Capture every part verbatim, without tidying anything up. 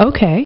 Okay.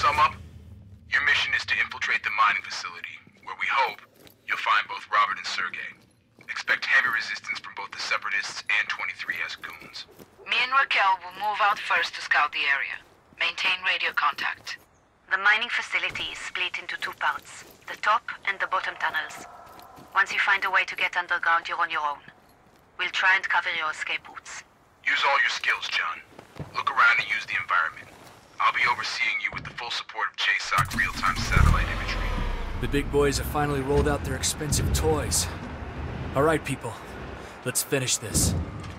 sum up, your mission is to infiltrate the mining facility, where we hope you'll find both Robert and Sergey. Expect heavy resistance from both the Separatists and twenty-three S goons. Me and Raquel will move out first to scout the area. Maintain radio contact. The mining facility is split into two parts, the top and the bottom tunnels. Once you find a way to get underground, you're on your own. We'll try and cover your escape routes. Use all your skills, John. Look around and use the environment. I'll be overseeing you with the full support of J SOC real-time satellite imagery. The big boys have finally rolled out their expensive toys. All right, people. Let's finish this.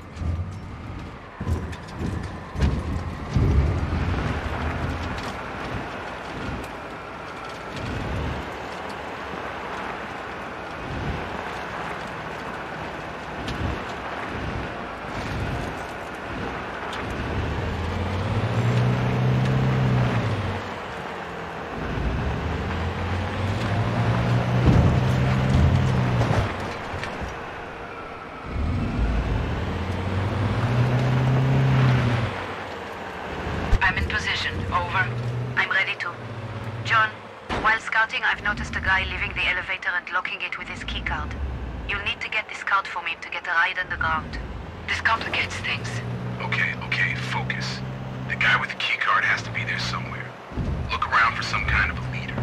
I've noticed a guy leaving the elevator and locking it with his keycard. You'll need to get this card for me to get a ride underground. This complicates things. Okay, okay, focus. The guy with the keycard has to be there somewhere. Look around for some kind of a leader.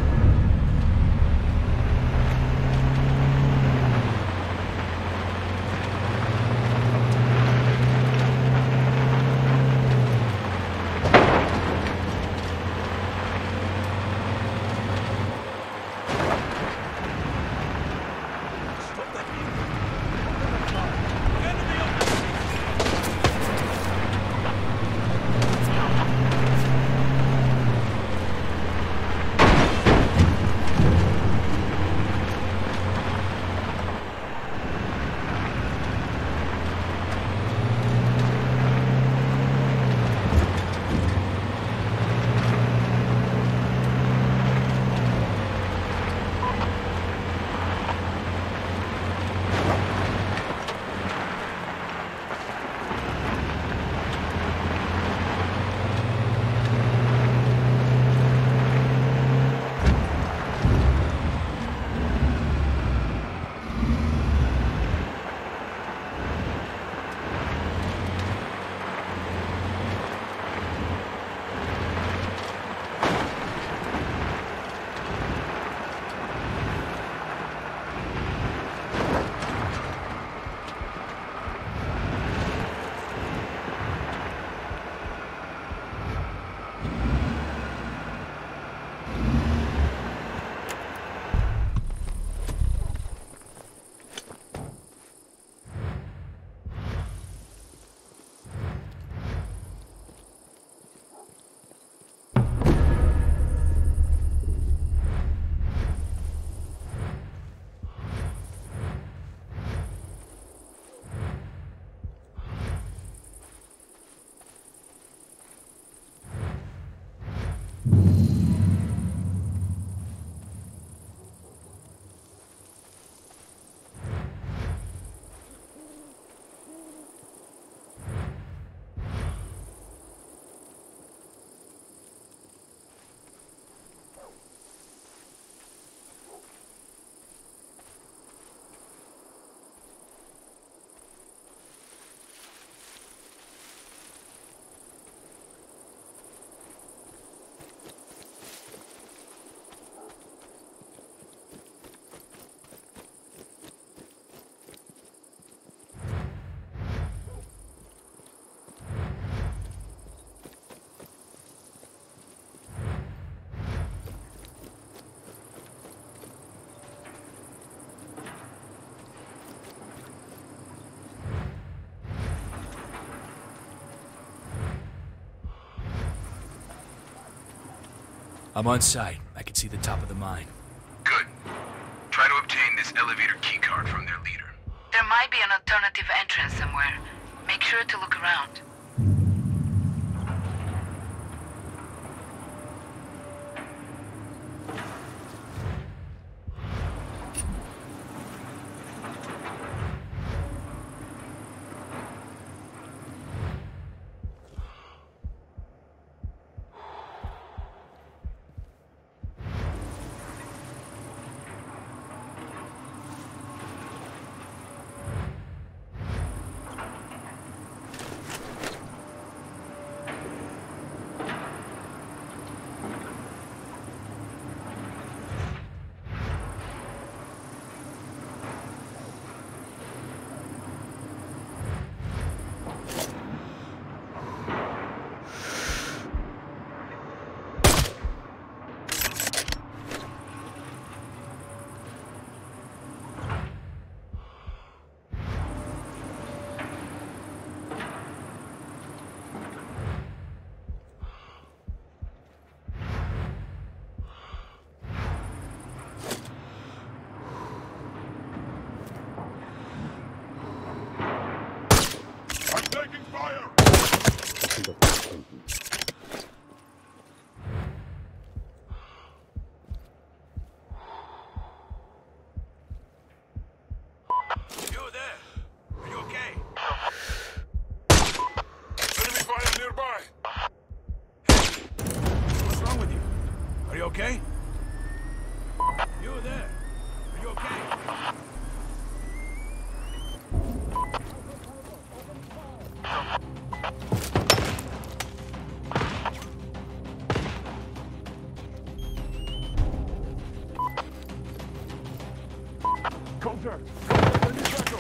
I'm on site. I can see the top of the mine. Good. Try to obtain this elevator keycard from their leader. There might be an alternative entrance somewhere. Make sure to look around. okay? You there? Are you okay? Coulter! Coulter, send me circle!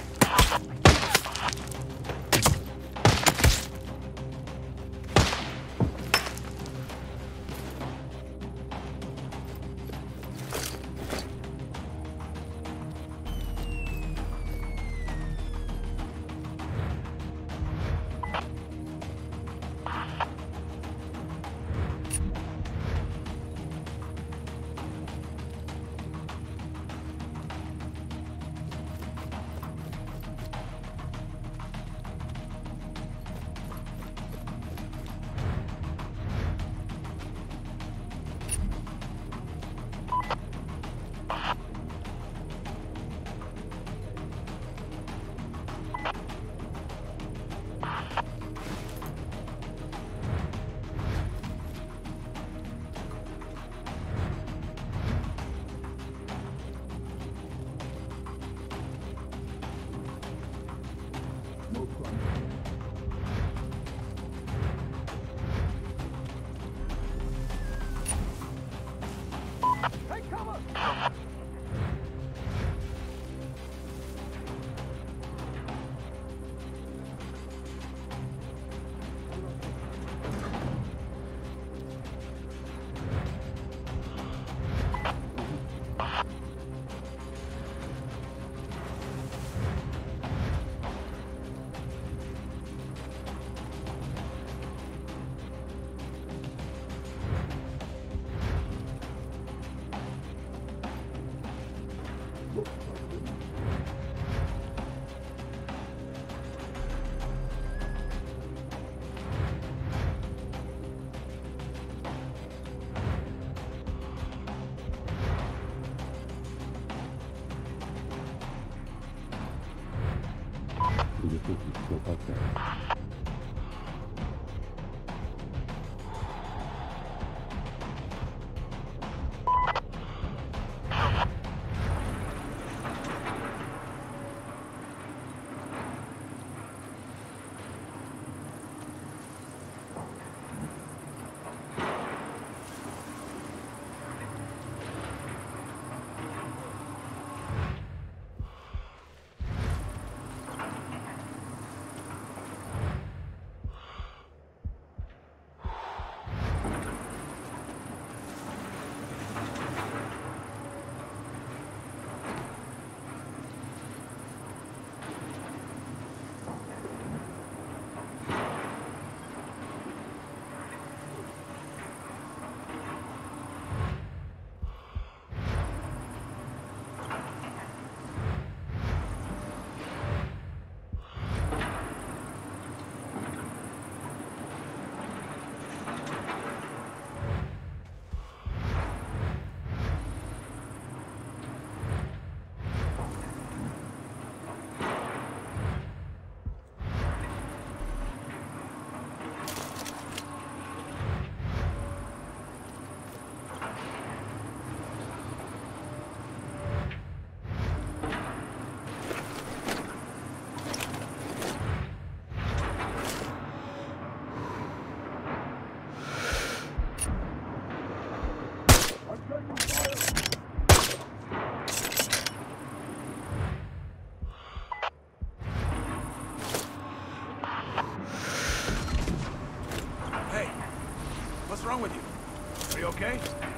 What's wrong with you? Are you okay?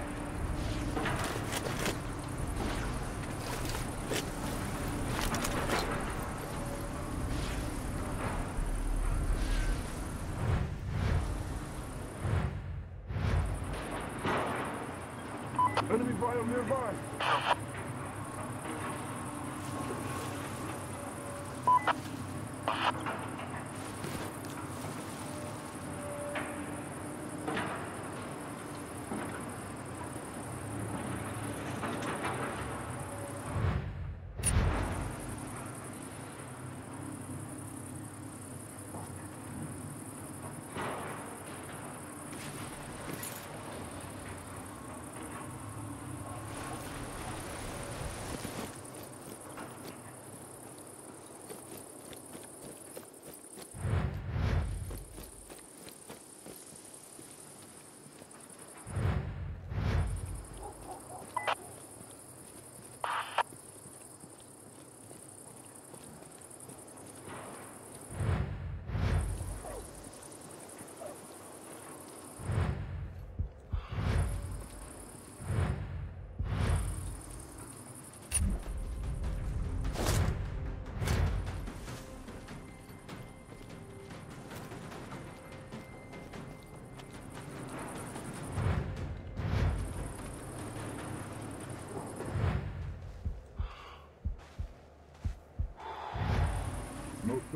Enemy bio nearby.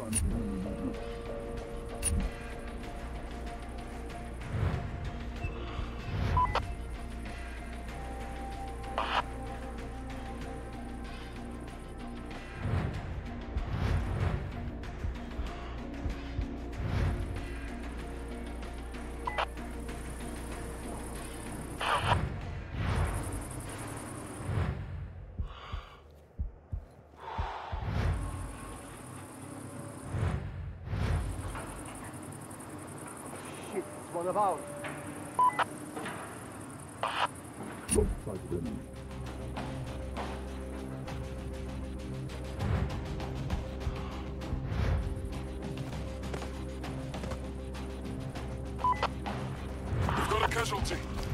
One of ours. Looks like them. We've got a casualty.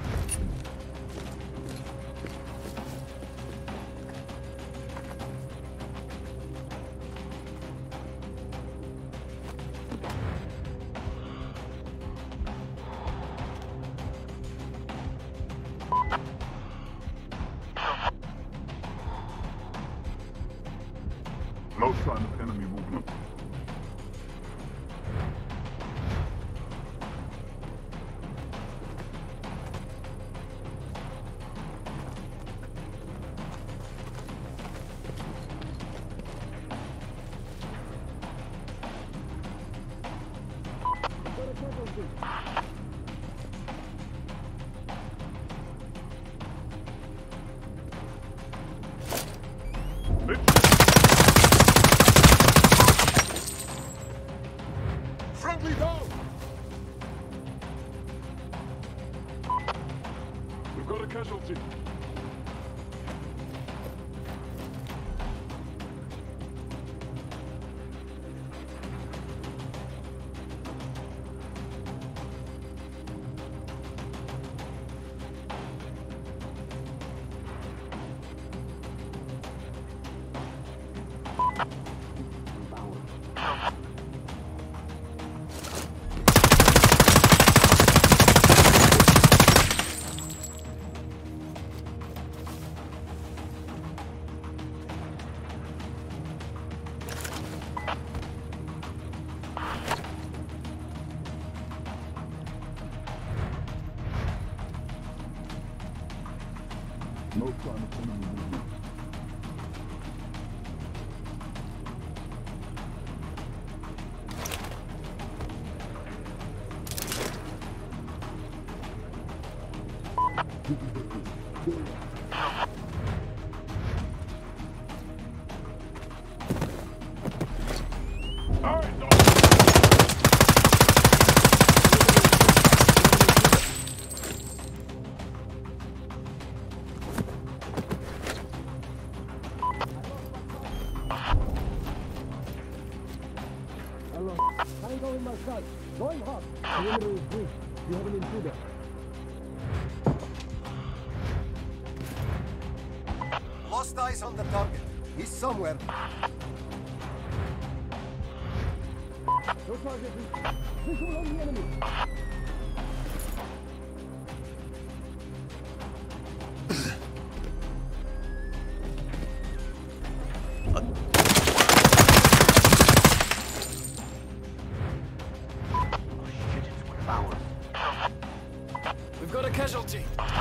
No sign of enemy movement. Friendly down! We've got a casualty. No sign of enemy movement. All right, no. Hello. I'm going myself. Going hot. Perimeter is breached. You have an intruder. Lost eyes on the target. He's somewhere. No target reached. Visual on the enemy. We've got a casualty.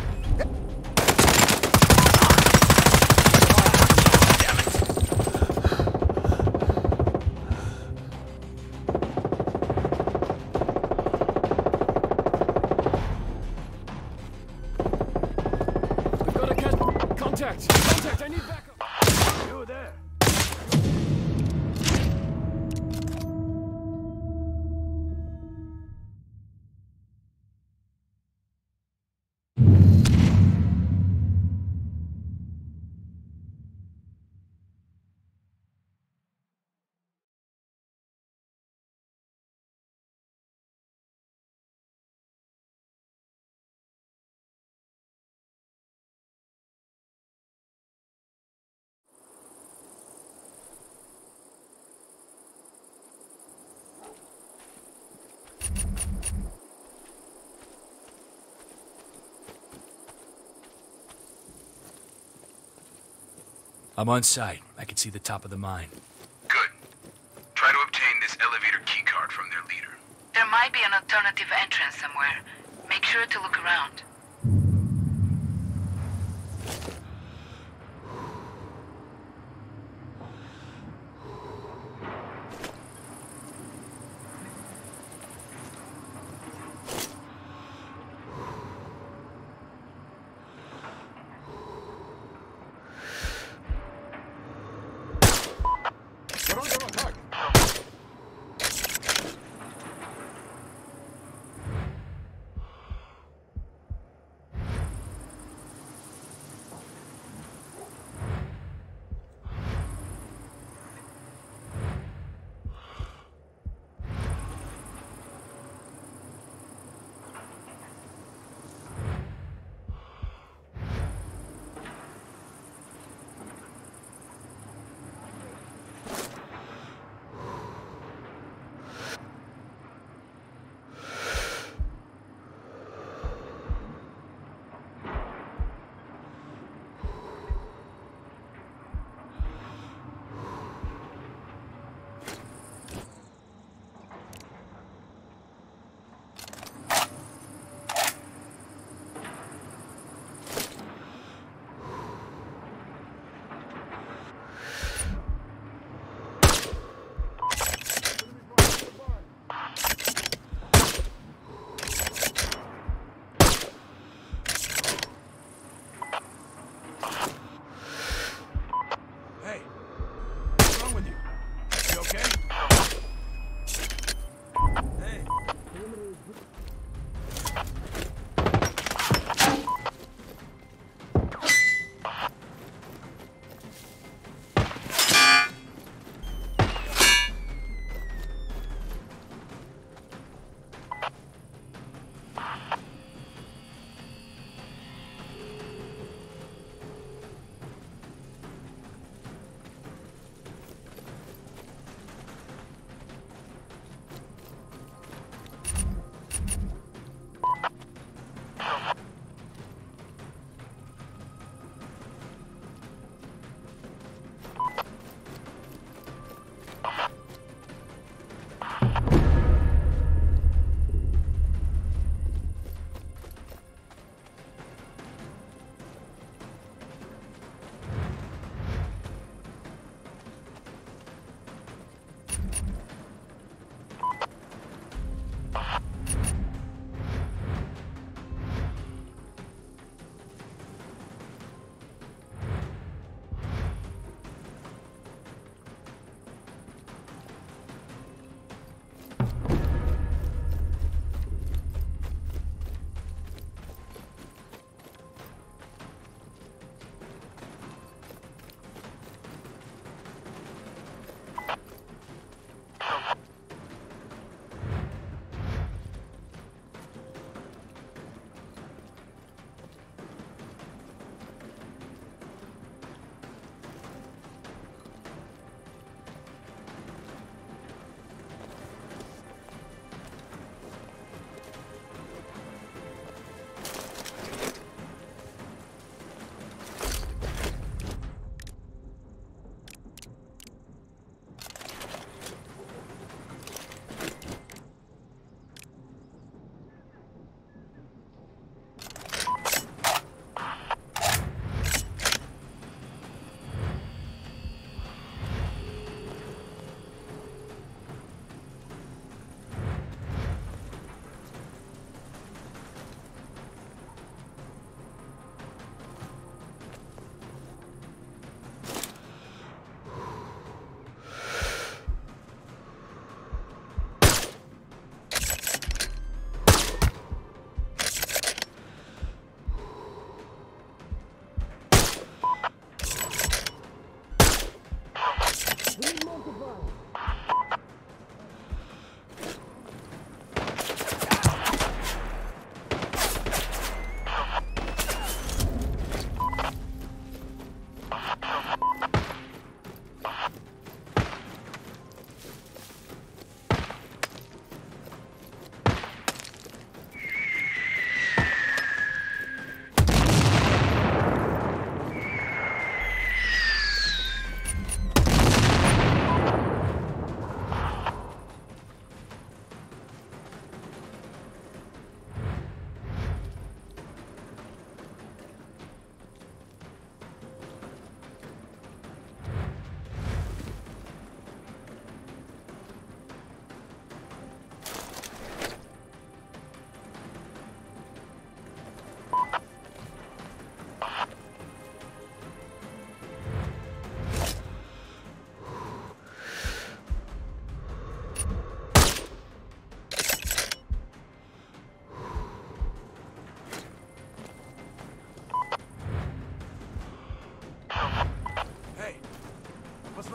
We've got a cas- Contact! Contact! I need backup! You there? I'm on site. I can see the top of the mine. Good. Try to obtain this an alternative entrance somewhere. Make sure to look around. We're under attack.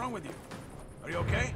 wrong with you? Are you okay?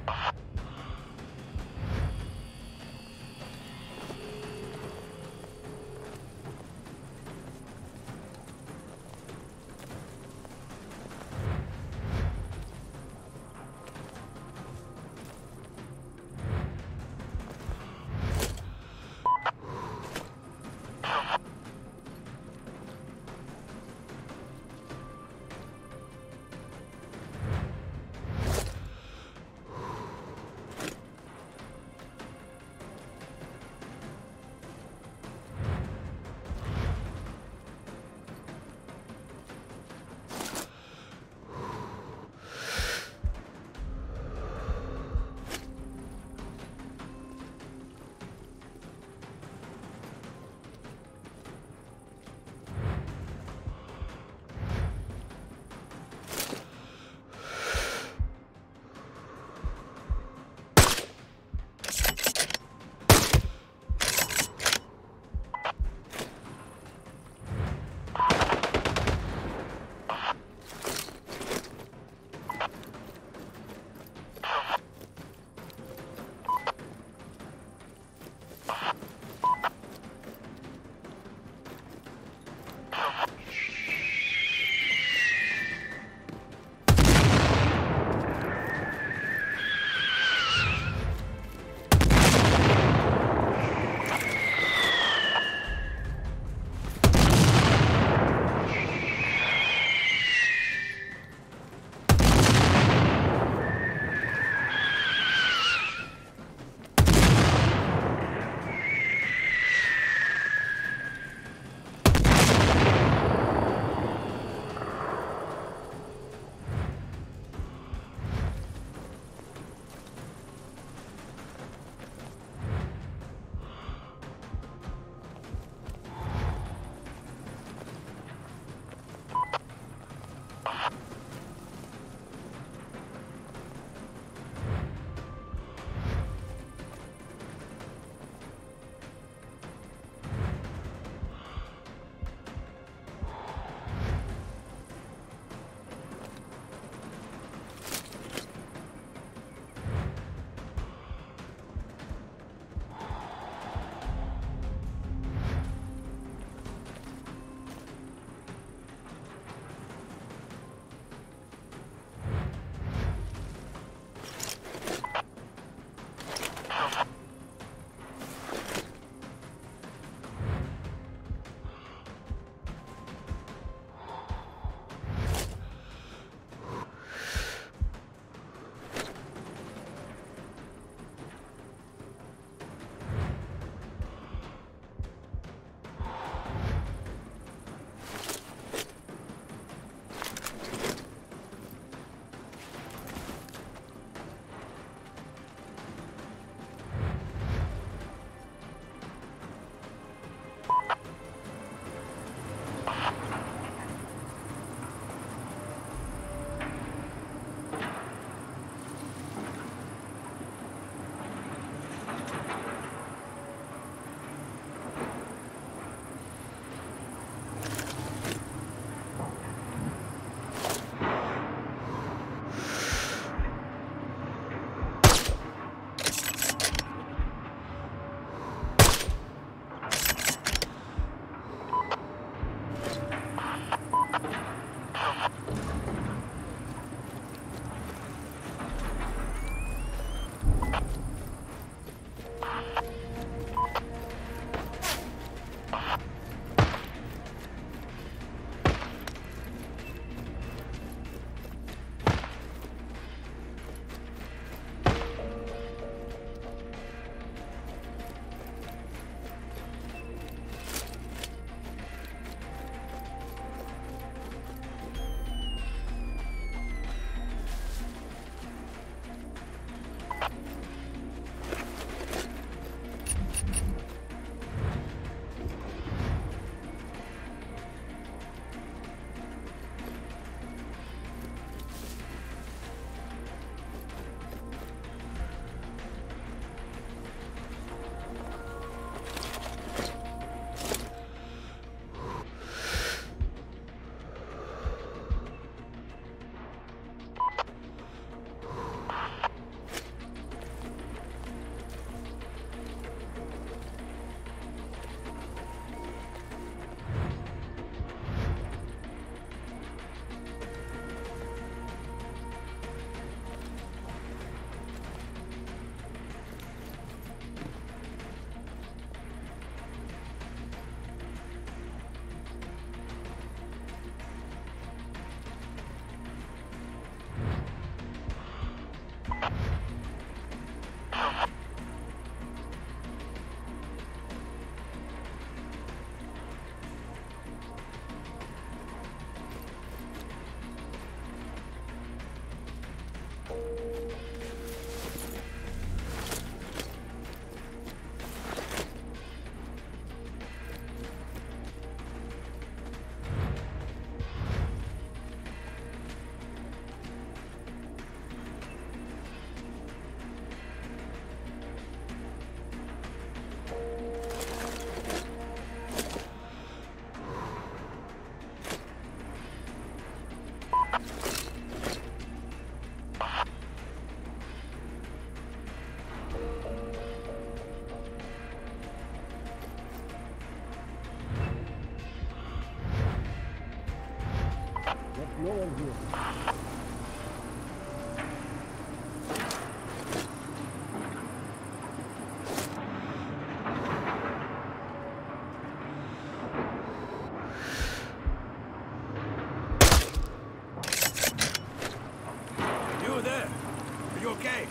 no one here. You there? Are you okay?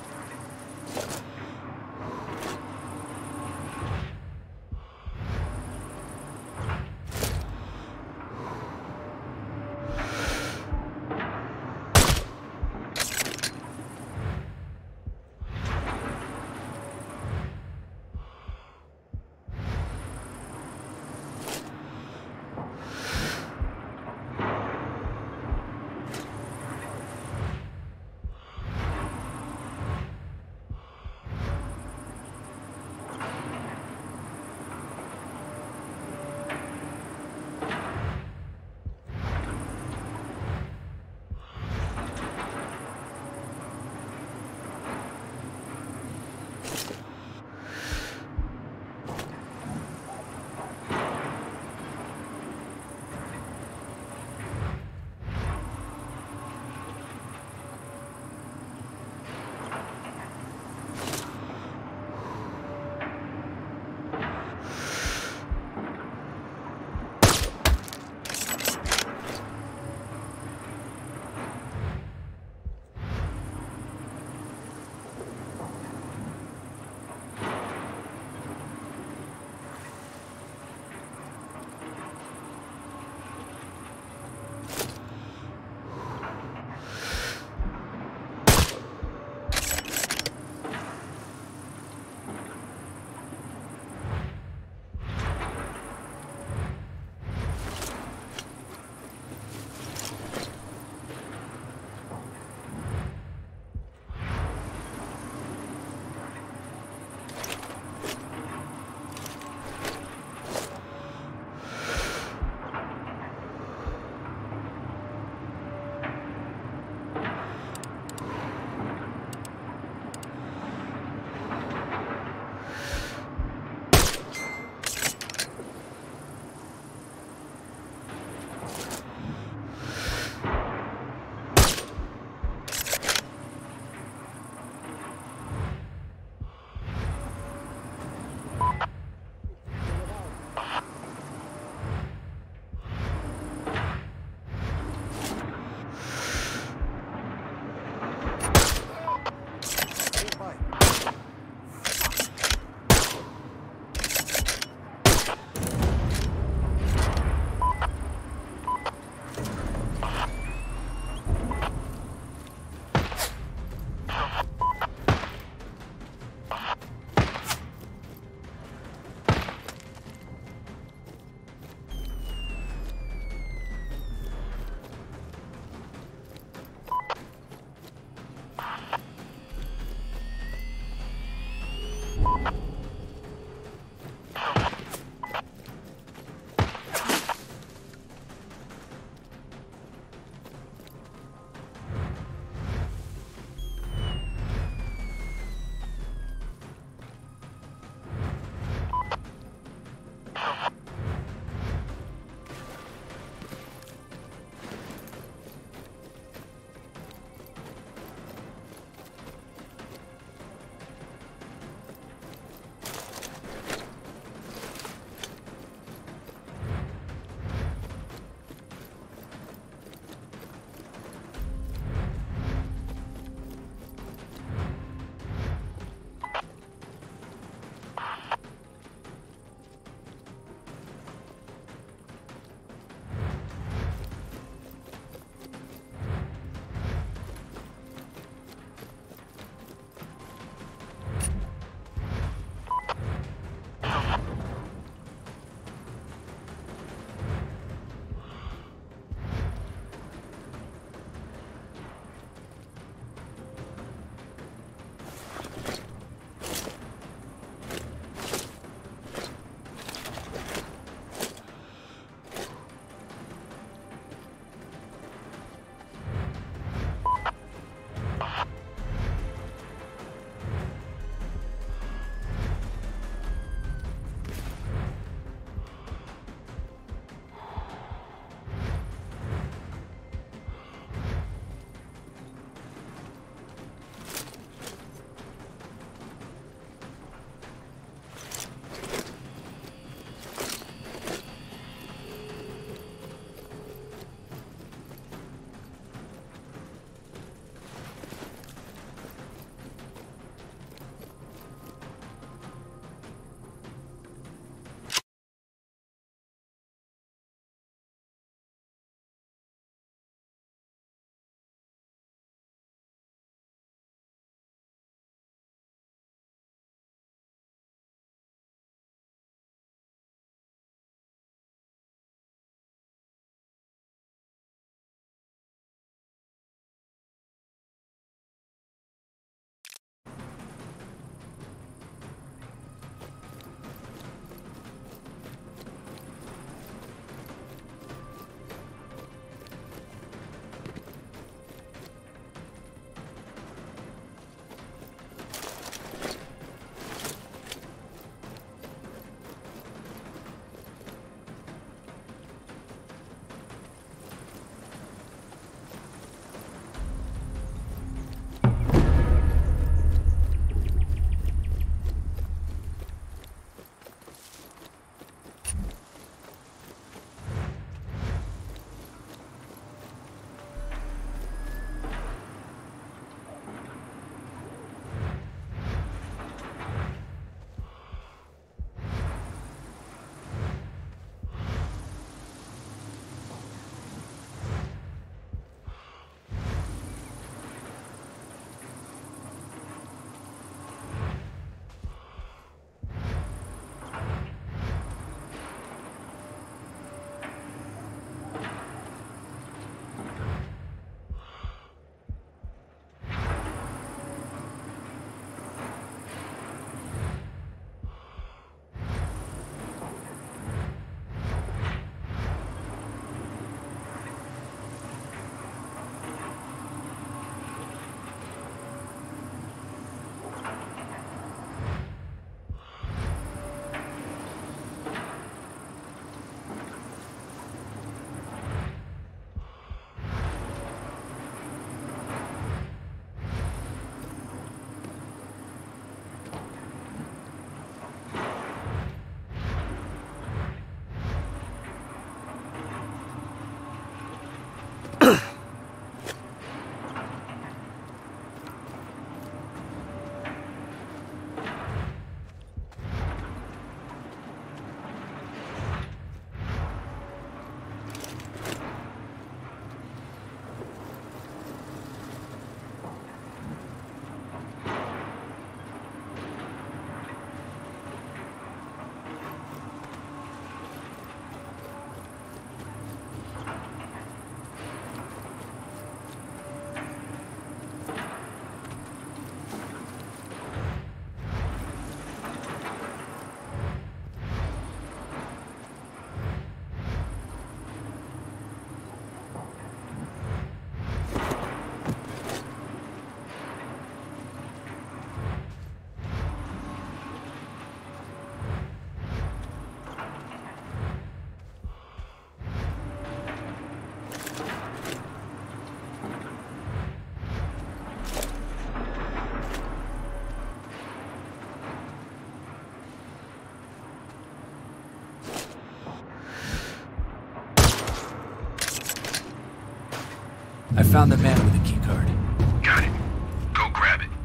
I found the man with the keycard. Got it. Go grab it.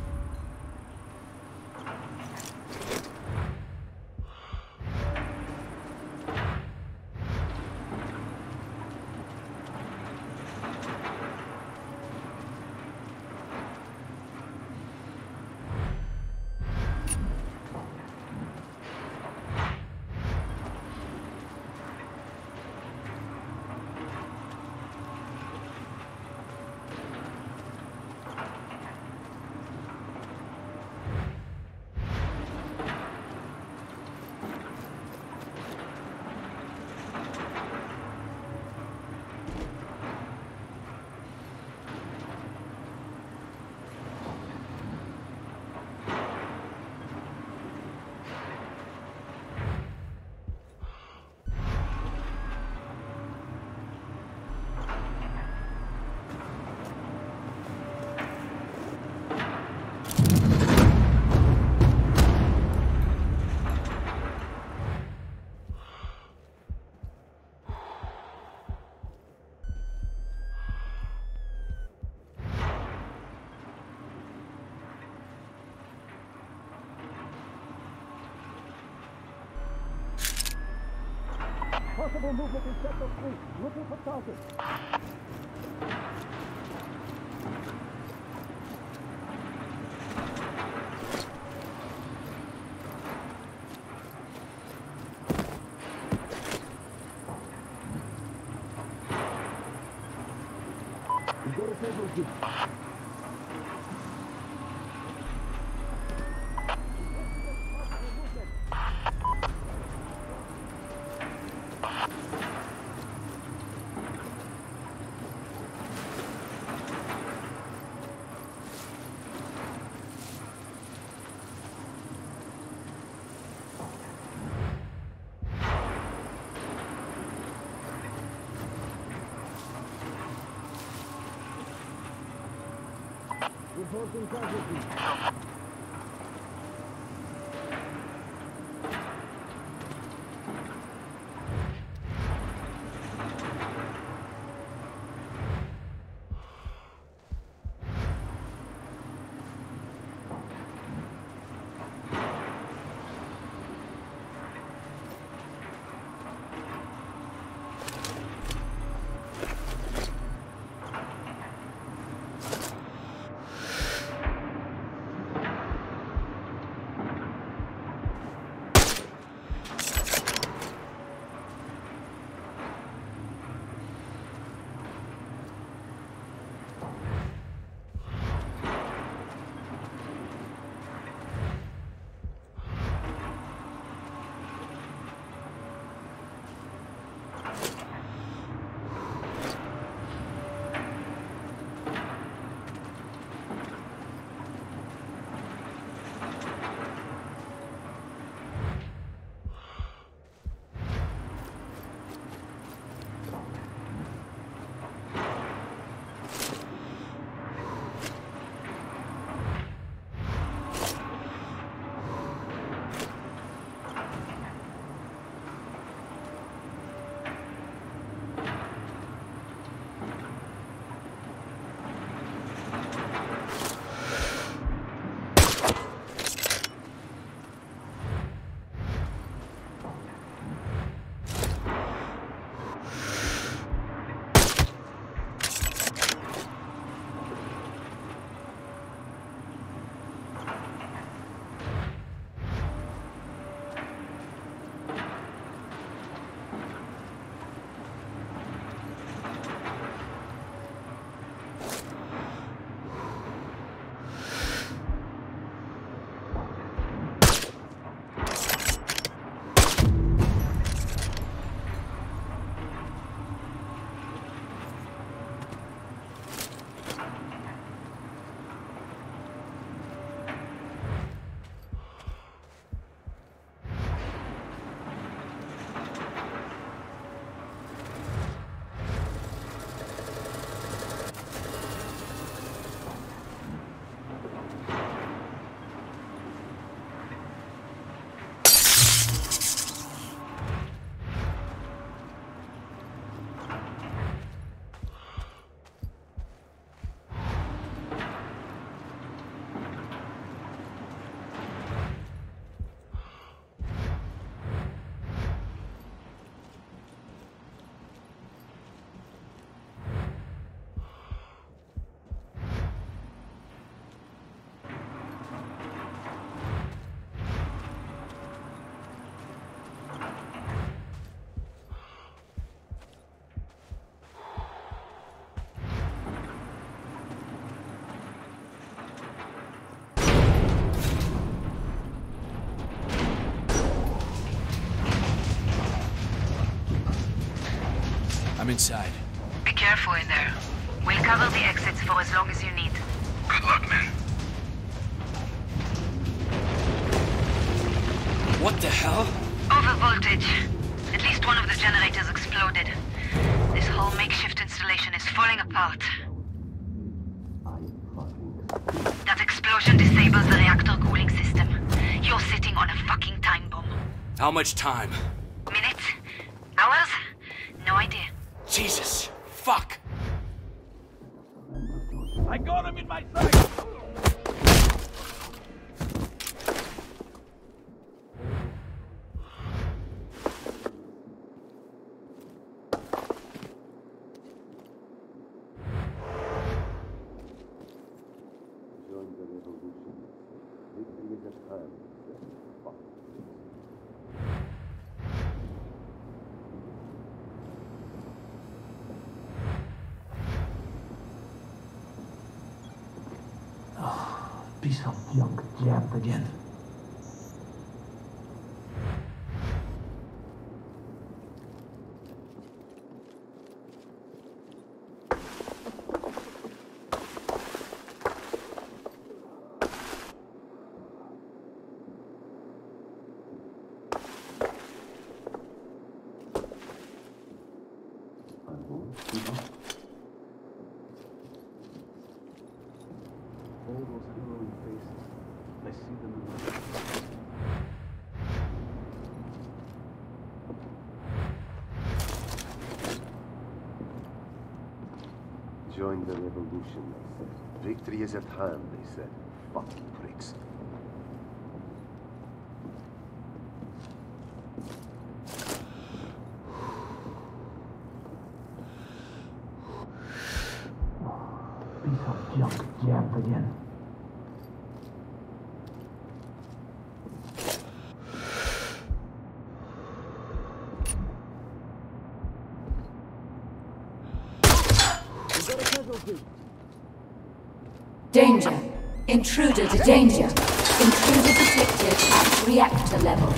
Possible movement in Sector three. Looking for target. We got a casualty. Reporting casualty. I'm inside. Be careful in there. We'll cover the exits for as long as you need. Good luck, men. What the hell? Overvoltage. At least one of the generators exploded. This whole makeshift installation is falling apart. That explosion disables the reactor cooling system. You're sitting on a fucking time bomb. How much time? Minutes? Hours? No idea. Jesus. Fuck. I got him in my sight! Join the revolution. Victory is at hand. Fuck. Piece of junk jammed again. All those harrowing faces. I see them in my eyes. Join the revolution, they said. Victory is at hand, they said. Fucking pricks. Piece of junk jammed again. Danger. Intruder to danger. Intruder detected at reactor level.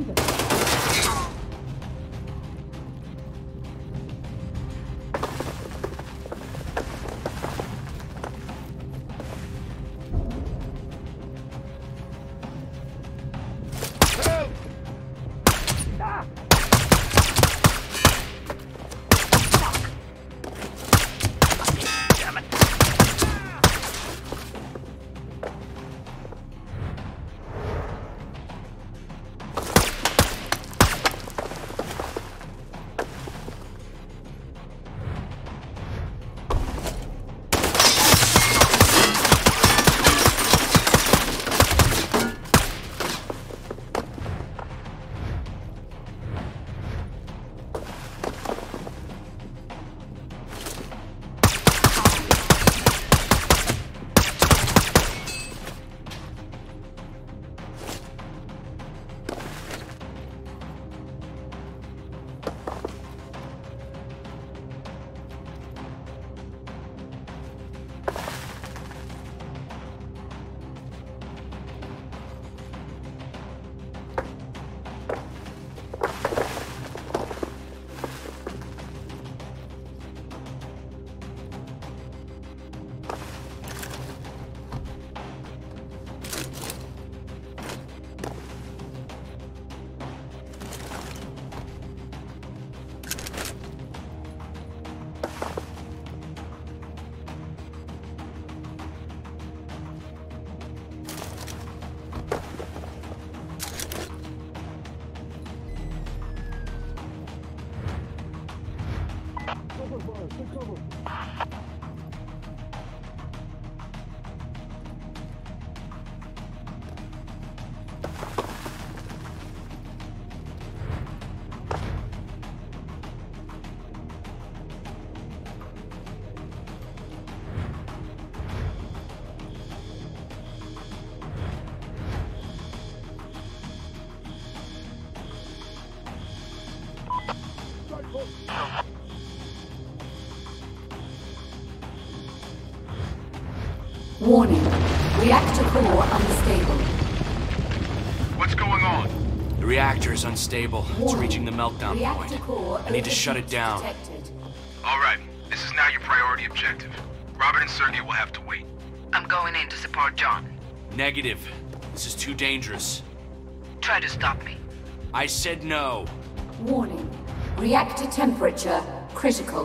Warning. Reactor core unstable. What's going on? The reactor is unstable. It's reaching the meltdown Reactor point. core I need to shut it down. detected. Alright, this is now your priority objective. Robert and Sergey will have to wait. I'm going in to support John. Negative. This is too dangerous. Try to stop me. I said no. Warning. Reactor temperature critical.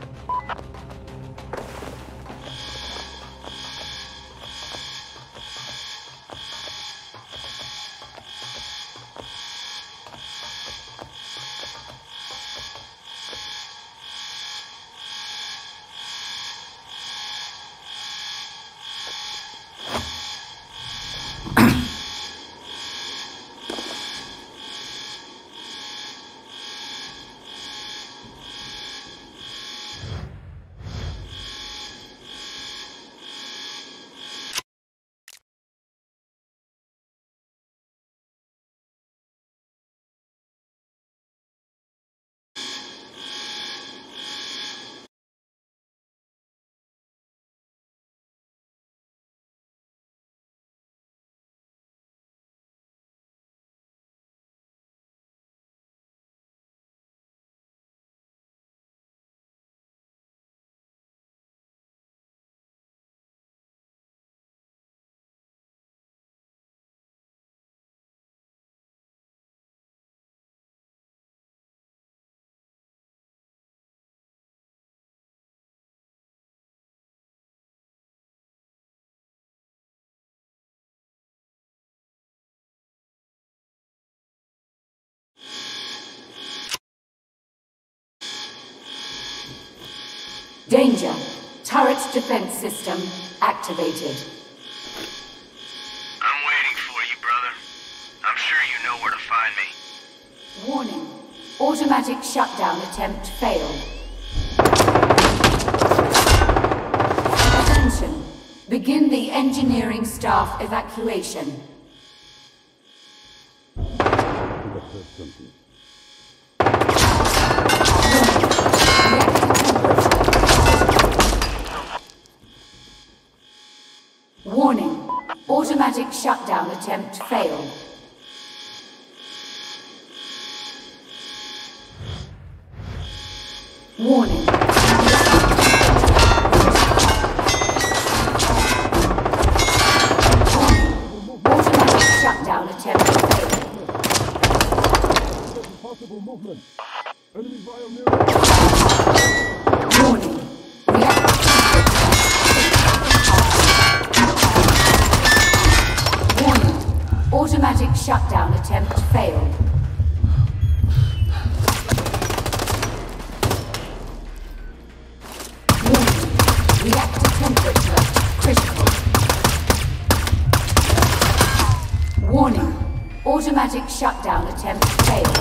Danger. Turret defense system activated. I'm waiting for you, brother. I'm sure you know where to find me. Warning. Automatic shutdown attempt failed. Attention. Begin the engineering staff evacuation. Warning. Automatic shutdown attempt failed. Warning. Automatic shutdown attempt failed. Possible movement. Enemy bioneer. Warning. Reactor. Warning. Automatic shutdown attempt failed. Warning. Reactor temperature critical. Warning. Automatic shutdown attempt failed.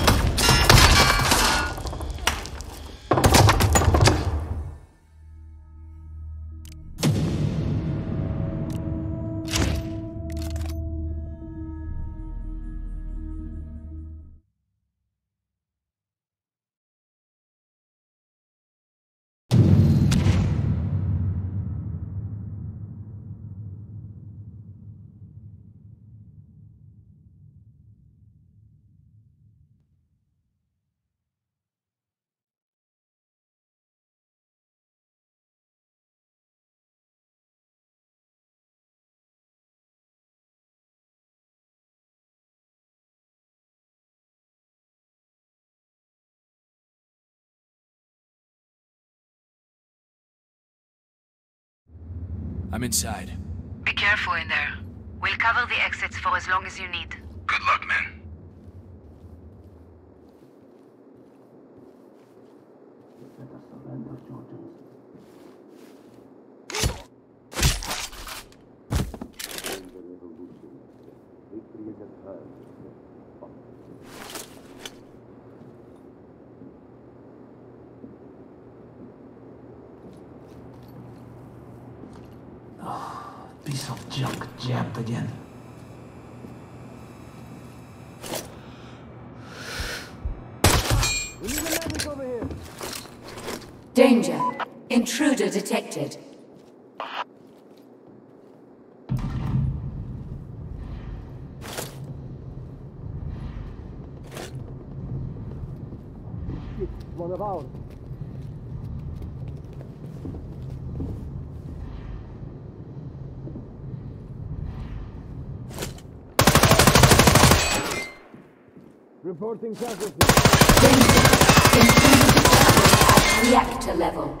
I'm inside. Be careful in there. We'll cover the exits for as long as you need. Good luck, men. Let us surrender, Georgians. End the revolution. Victory is at hand. Piece of junk jammed again. Danger. Intruder detected. One of ours. Reporting casualties. Danger. Intruder detected at reactor level.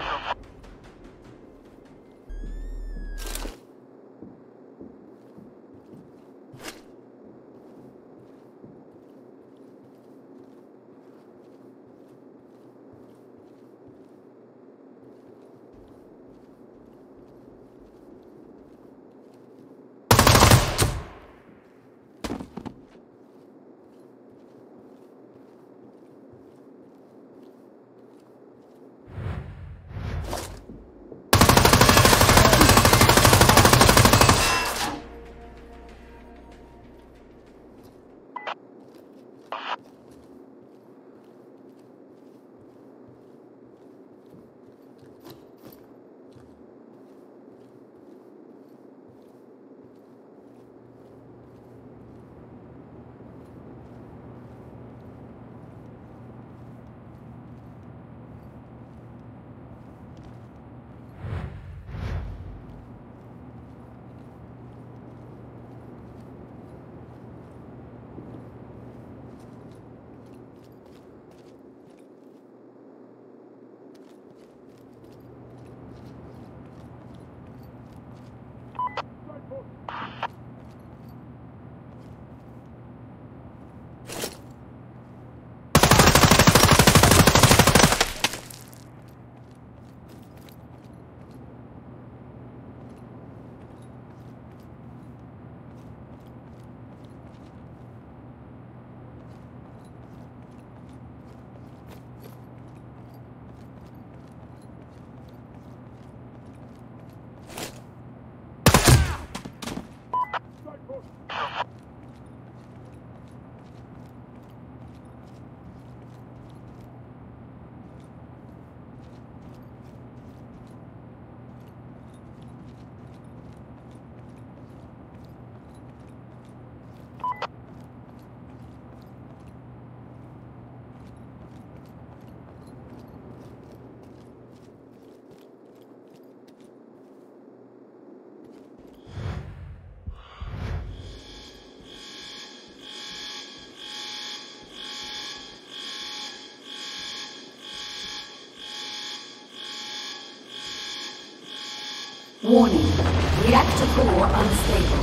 Warning. Reactor core unstable.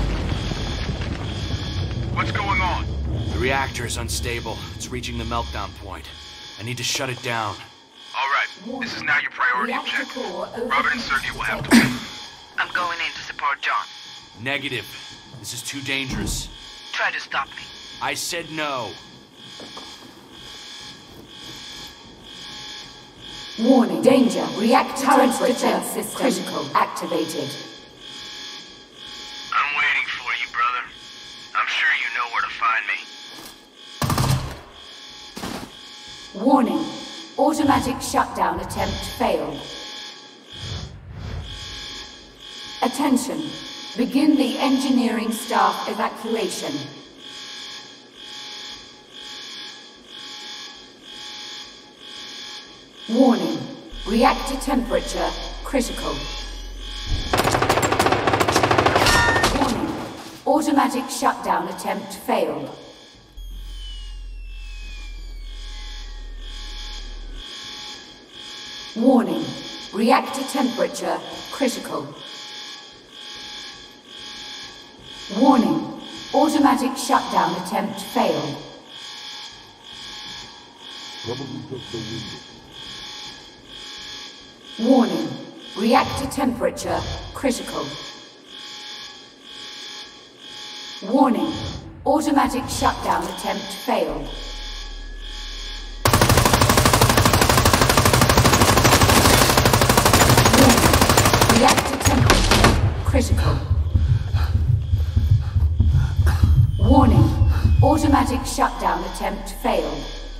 What's going on? The reactor is unstable. It's reaching the meltdown point. I need to shut it down. All right. This is now your priority Reactor objective. core Robert and overheat Sergey will have to wait. I'm going in to support John. Negative. This is too dangerous. Try to stop me. I said no. Warning. Danger. Reactor turret defense system critical activated. I'm waiting for you, brother. I'm sure you know where to find me. Warning. Automatic shutdown attempt failed. Attention. Begin the engineering staff evacuation. Warning. Reactor temperature critical. Warning. Automatic shutdown attempt failed. Warning. Reactor temperature critical. Warning. Automatic shutdown attempt failed. Probably just the window. Warning. Reactor temperature critical. Warning. Automatic shutdown attempt failed. Warning. Reactor temperature critical. Warning. Automatic shutdown attempt failed.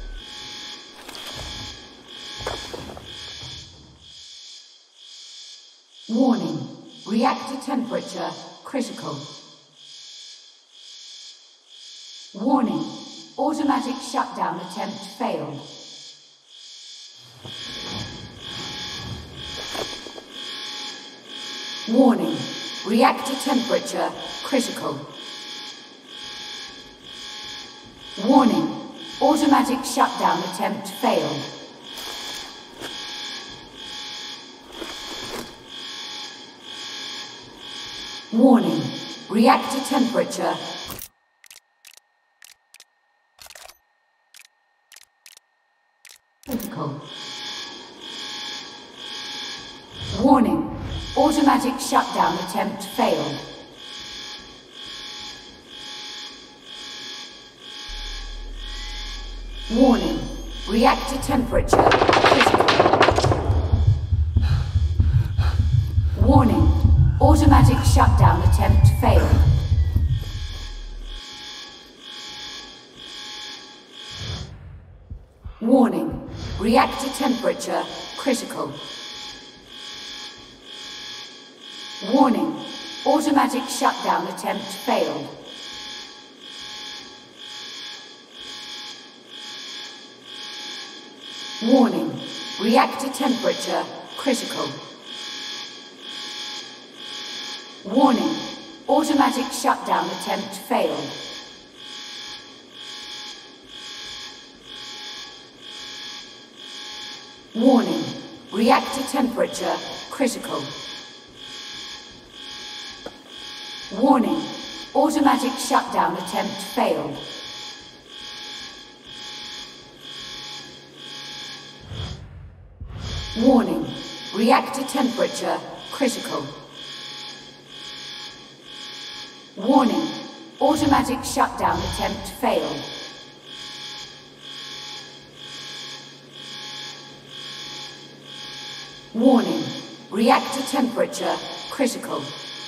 Warning. Reactor temperature critical. Warning. Automatic shutdown attempt failed. Warning. Reactor temperature critical. Warning. Automatic shutdown attempt failed. Warning. Reactor temperature. Critical. Warning. Automatic shutdown attempt failed. Warning. Reactor temperature critical. Warning. Automatic shutdown attempt failed. Warning. Reactor temperature critical. Warning. Automatic shutdown attempt failed. Warning. Reactor temperature critical. Warning. Automatic shutdown attempt failed. Warning. Reactor temperature critical. Warning. Automatic shutdown attempt failed. Warning. Reactor temperature critical. Warning. Automatic shutdown attempt failed. Warning. Reactor temperature critical.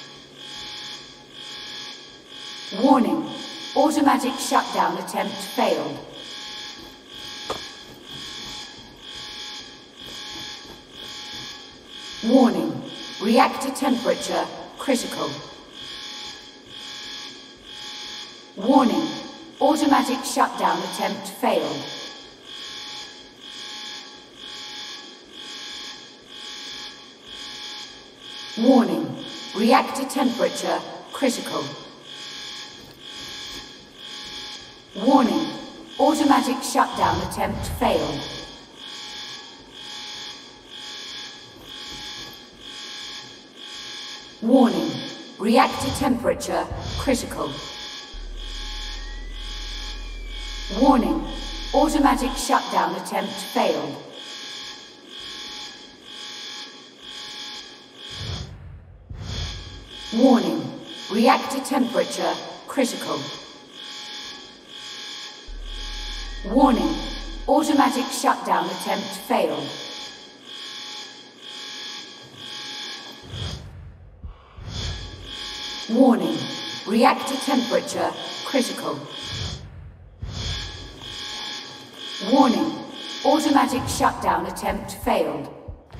Warning. Automatic shutdown attempt failed. Warning. Reactor temperature critical. Warning. Automatic shutdown attempt failed. Warning. Reactor temperature critical. Warning. Automatic shutdown attempt failed. Warning. Reactor temperature critical. Warning. Automatic shutdown attempt failed. Warning. Reactor temperature critical. Warning. Automatic shutdown attempt failed. Warning. Reactor temperature critical. Warning. Automatic shutdown attempt failed.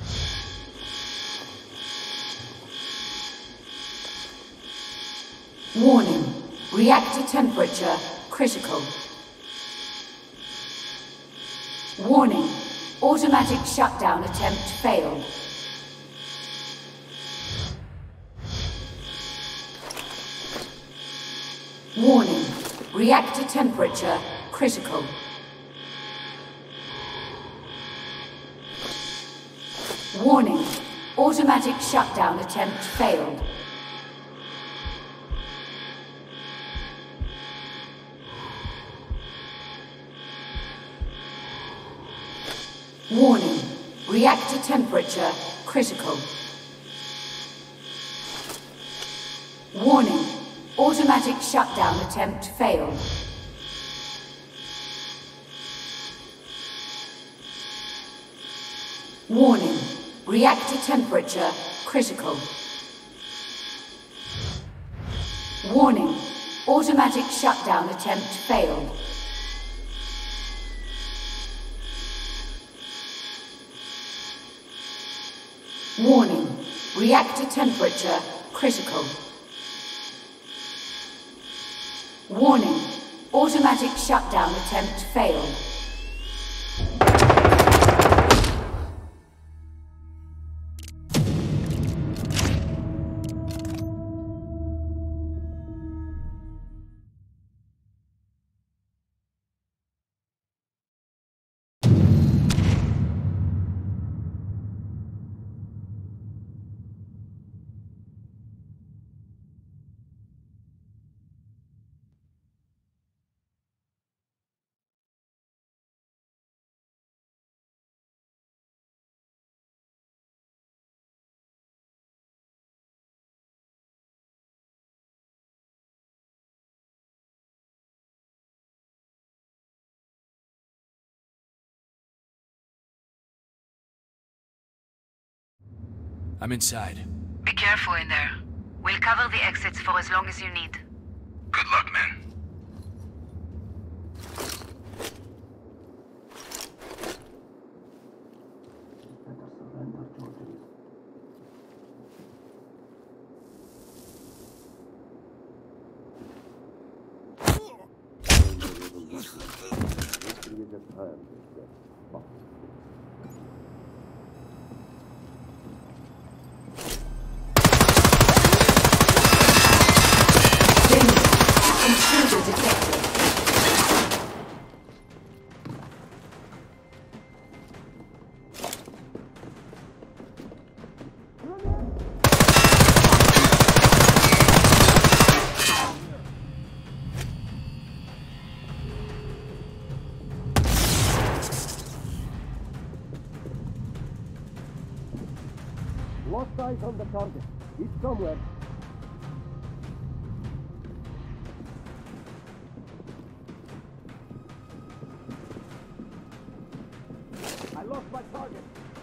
Warning. Reactor temperature critical. Warning. Automatic shutdown attempt failed. Warning. Reactor temperature critical. Warning. Automatic shutdown attempt failed. Warning. Reactor temperature critical. Warning. Automatic shutdown attempt failed. Warning. Reactor temperature critical. Warning. Automatic shutdown attempt failed. Warning. Reactor temperature critical. Warning. Automatic shutdown attempt failed. I'm inside. Be careful in there. We'll cover the exits for as long as you need. Good luck, men. Better surrender, Georgians. Victory is at hand, they said. Fuck. Intruder detected. Lost eyes on the target. He's somewhere. I lost my target.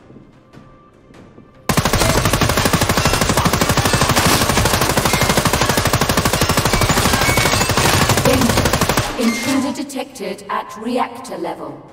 Danger. Intruder detected at reactor level.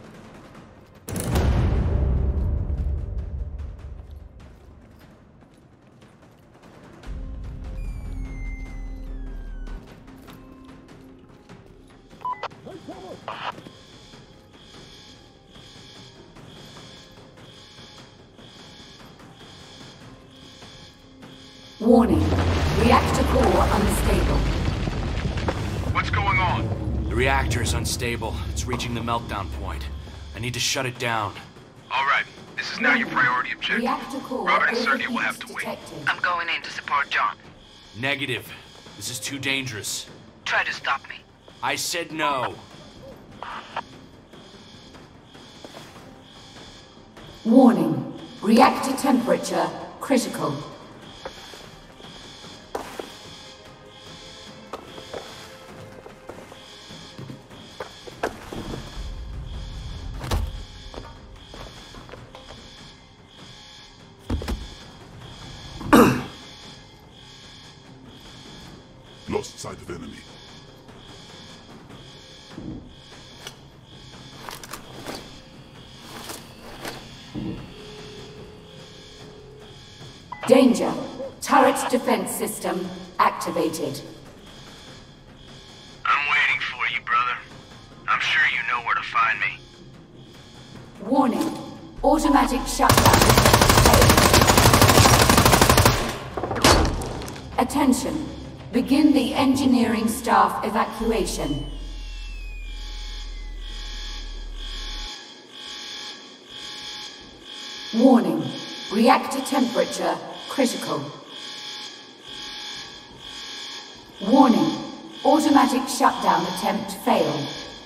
Warning. Reactor core unstable. What's going on? The reactor is unstable. It's reaching the meltdown point. I need to shut it down. All right. This is now your priority objective. Reactor core Robert and Sergey will have to overheat wait. detected. I'm going in to support John. Negative. This is too dangerous. Try to stop me. I said no. Warning. Reactor temperature critical. Lost sight of enemy. Danger. Turret defense system activated. I'm waiting for you, brother. I'm sure you know where to find me. Warning. Automatic shutdown. Attention. Begin the engineering staff evacuation. Warning. Reactor temperature critical. Warning. Automatic shutdown attempt failed.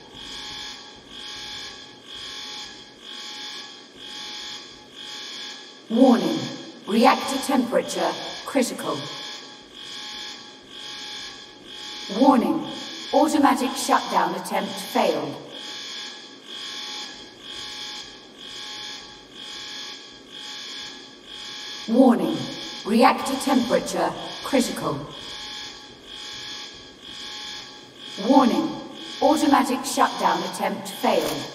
Warning. Reactor temperature critical. Warning. Automatic shutdown attempt failed. Warning. Reactor temperature critical. Warning. Automatic shutdown attempt failed.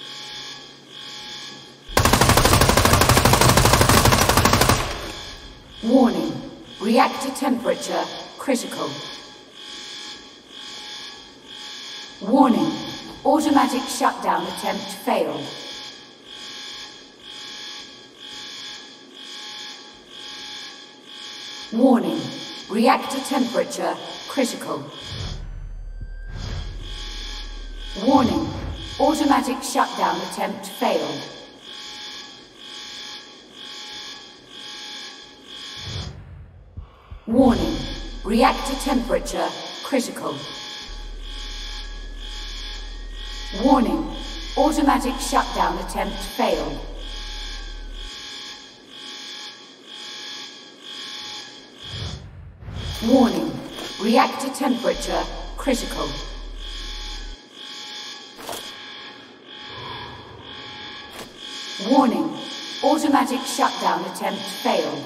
Warning. Reactor temperature critical. Warning. Automatic shutdown attempt failed. Warning. Reactor temperature critical. Warning. Automatic shutdown attempt failed. Warning. Reactor temperature critical. Warning. Automatic shutdown attempt failed. Warning. Reactor temperature critical. Warning. Automatic shutdown attempt failed.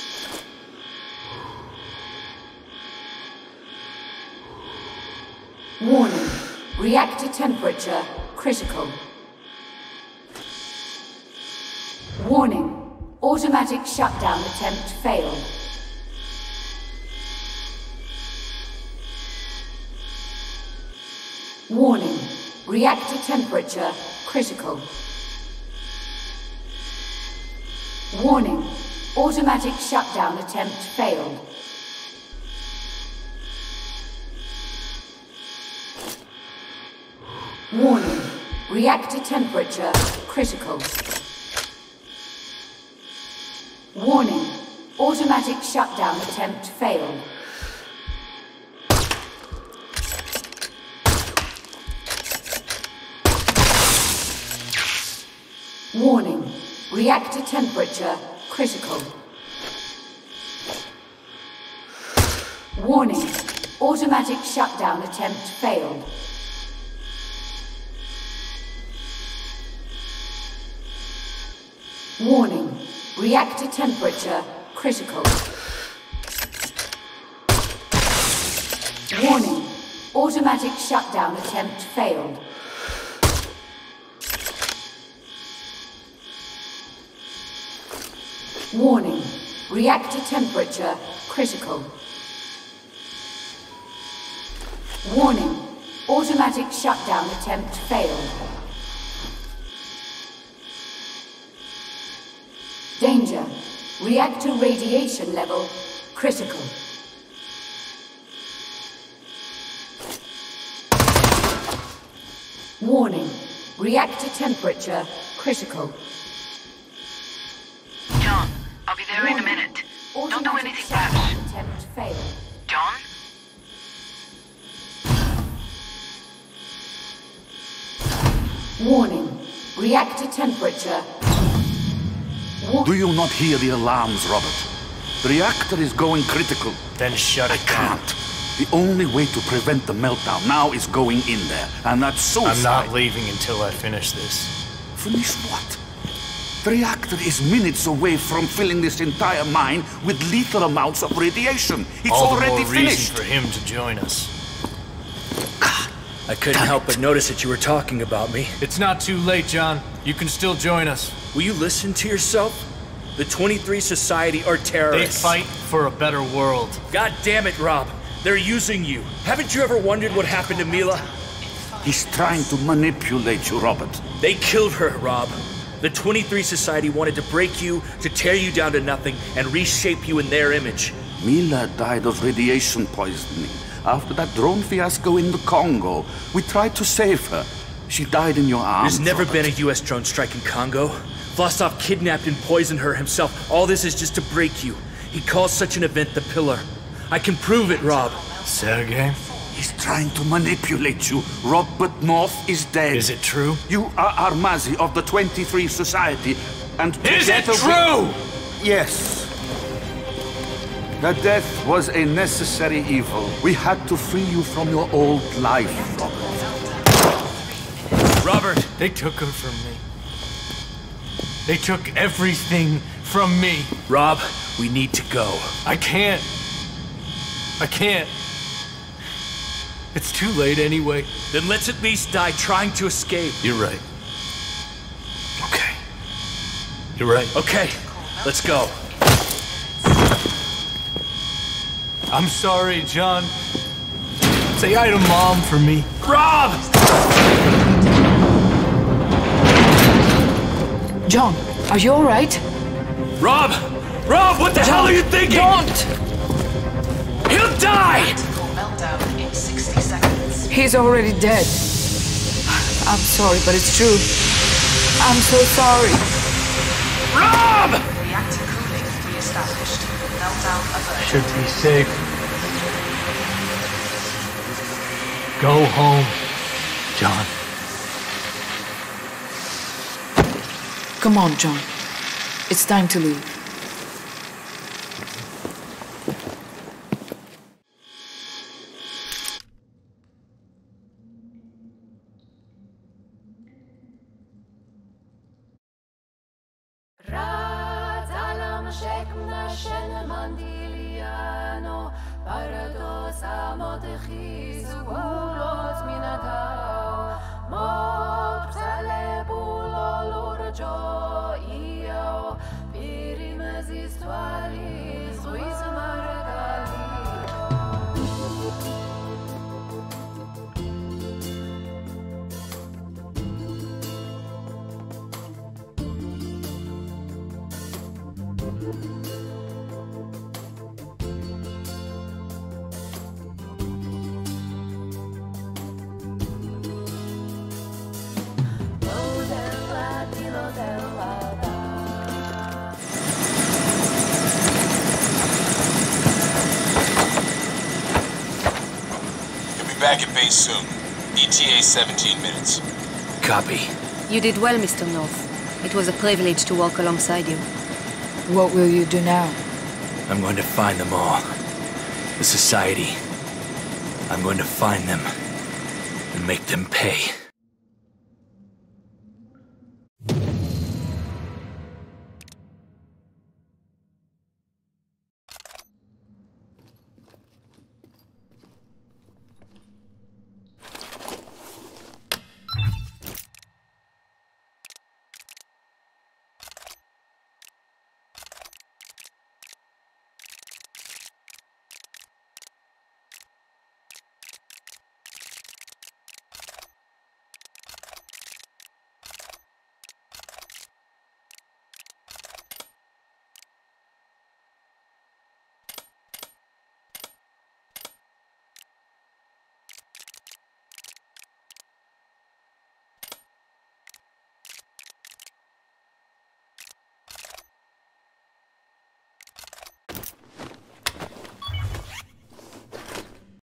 Warning. Reactor temperature critical. Warning. Automatic shutdown attempt failed. Warning. Reactor temperature critical. Warning. Automatic shutdown attempt failed. Warning. Reactor temperature critical. Warning. Automatic shutdown attempt failed. Warning. Reactor temperature critical. Warning. Automatic shutdown attempt failed. Warning. Reactor temperature critical. Warning. Automatic shutdown attempt failed. Warning. Reactor temperature critical. Warning. Automatic shutdown attempt failed. Danger. Reactor radiation level critical. Warning. Reactor temperature critical. John, I'll be there in a minute. Don't do anything rash. Attempt failed. John? Warning. Reactor temperature. Do you not hear the alarms, Robert? The reactor is going critical. Then shut it I down. can't. The only way to prevent the meltdown now is going in there, and that's suicide. I'm not leaving until I finish this. Finish what? The reactor is minutes away from filling this entire mine with lethal amounts of radiation. It's All the already more finished. reason for him to join us. I couldn't Damn help it. but notice that you were talking about me. It's not too late, John. You can still join us. Will you listen to yourself? The twenty-three Society are They terrorists. fight for a better world. God damn it, Rob. They're using you. Haven't you ever wondered what happened to Mila? He's trying to manipulate you, Robert. They killed her, Rob. The twenty-three Society wanted to break you, to tear you down to nothing, and reshape you in their image. Mila died of radiation poisoning after that drone fiasco in the Congo. We tried to save her. She died in your arms. There's never Robert. been a U S drone strike in Congo. Vostok kidnapped and poisoned her himself. All this is just to break you. He calls such an event the Pillar. I can prove it, Rob. Sergei? He's trying to manipulate you. Robert North is dead. Is it true? You are Armazi of the twenty-three Society, and Is it together we- true? Yes. The death was a necessary evil. We had to free you from your old life, Robert. Robert! They took her from me. They took everything from me. Rob, we need to go. I can't. I can't. It's too late anyway. Then let's at least die trying to escape. You're right. Okay. You're right. Okay, let's go. I'm sorry, John. Say hi to Mom for me. Rob! John, are you alright? Rob! Rob, what the John, hell are you thinking? Don't! He'll die! Meltdown in sixty seconds. He's already dead. I'm sorry, but it's true. I'm so sorry. Rob! Reactor cooling re-established. Meltdown averted. Should be safe. Go home, John. Come on, John. It's time to leave. Ra Back at base soon. E T A seventeen minutes. Copy. You did well, Mister North. It was a privilege to walk alongside you. What will you do now? I'm going to find them all. The Society. I'm going to find them and make them pay.